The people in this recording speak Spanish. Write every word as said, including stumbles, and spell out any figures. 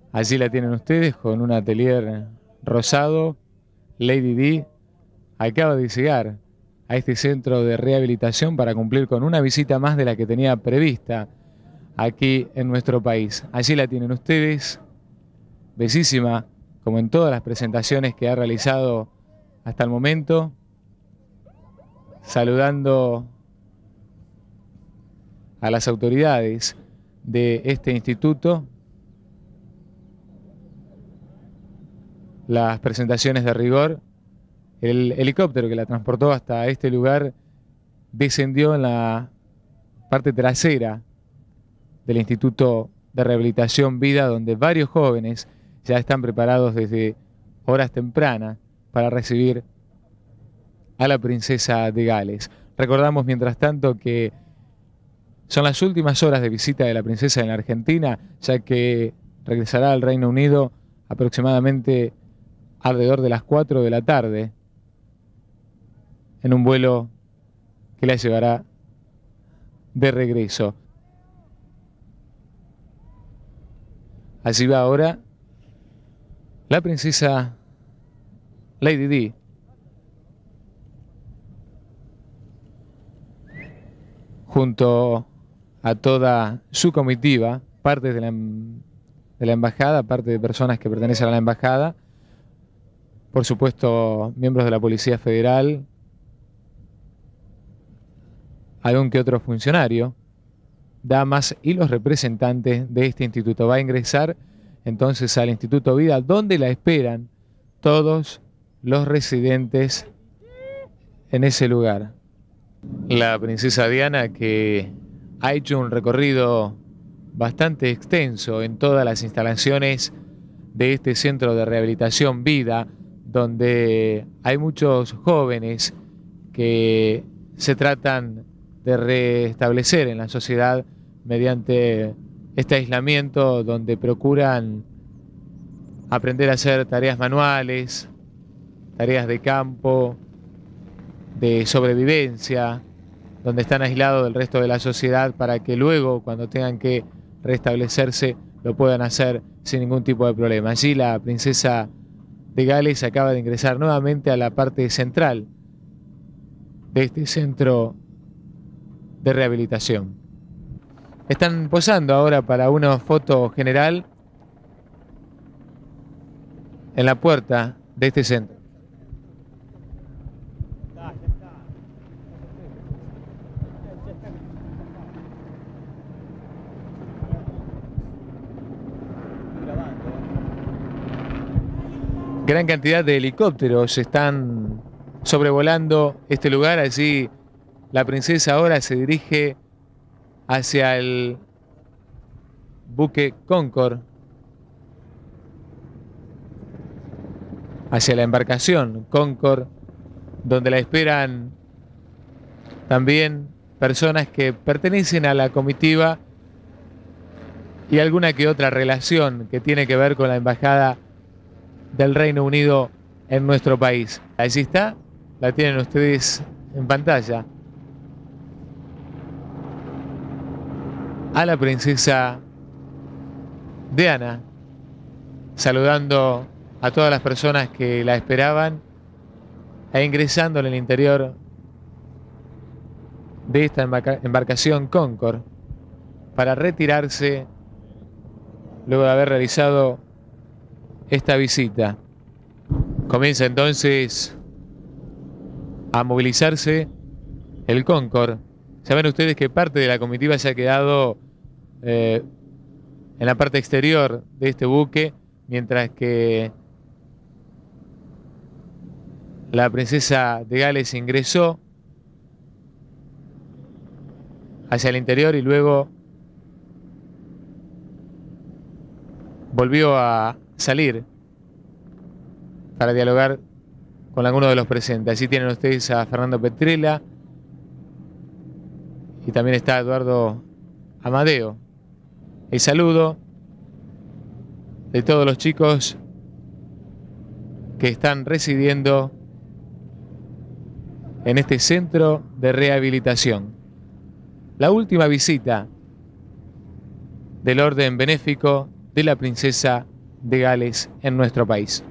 Allí la tienen ustedes con un atelier rosado. Lady Di acaba de llegar a este centro de rehabilitación para cumplir con una visita más de la que tenía prevista aquí en nuestro país. Allí la tienen ustedes, bellísima, como en todas las presentaciones que ha realizado hasta el momento, saludando a las autoridades de este instituto. Las presentaciones de rigor. El helicóptero que la transportó hasta este lugar descendió en la parte trasera del Instituto de Rehabilitación Vida, donde varios jóvenes ya están preparados desde horas tempranas para recibir a la princesa de Gales. Recordamos, mientras tanto, que son las últimas horas de visita de la princesa en la Argentina, ya que regresará al Reino Unido aproximadamente alrededor de las cuatro de la tarde, en un vuelo que la llevará de regreso. Allí va ahora la princesa Lady Di, junto a toda su comitiva, parte de la, de la embajada, parte de personas que pertenecen a la embajada, por supuesto miembros de la Policía Federal, algún que otro funcionario, damas y los representantes de este instituto. Va a ingresar entonces al Instituto Vida, donde la esperan todos los residentes en ese lugar. La princesa Diana, que ha hecho un recorrido bastante extenso en todas las instalaciones de este centro de rehabilitación Vida, donde hay muchos jóvenes que se tratan de restablecer en la sociedad mediante este aislamiento, donde procuran aprender a hacer tareas manuales, tareas de campo, de sobrevivencia, donde están aislados del resto de la sociedad para que luego, cuando tengan que restablecerse, lo puedan hacer sin ningún tipo de problema. Allí la princesa de Gales acaba de ingresar nuevamente a la parte central de este centro de rehabilitación. Están posando ahora para una foto general en la puerta de este centro. Gran cantidad de helicópteros están sobrevolando este lugar. Allí la princesa ahora se dirige hacia el buque Concorde, hacia la embarcación Concorde, donde la esperan también personas que pertenecen a la comitiva y alguna que otra relación que tiene que ver con la embajada del Reino Unido en nuestro país. Allí está, la tienen ustedes en pantalla, a la princesa Diana, saludando a todas las personas que la esperaban e ingresando en el interior de esta embarcación Concorde para retirarse luego de haber realizado esta visita. Comienza entonces a movilizarse el Concorde. Saben ustedes que parte de la comitiva se ha quedado eh, en la parte exterior de este buque, mientras que la princesa de Gales ingresó hacia el interior y luego volvió a salir para dialogar con alguno de los presentes. Allí tienen ustedes a Fernando Petrella y también está Eduardo Amadeo. El saludo de todos los chicos que están residiendo en este centro de rehabilitación. La última visita del orden benéfico de la princesa de Gales en nuestro país.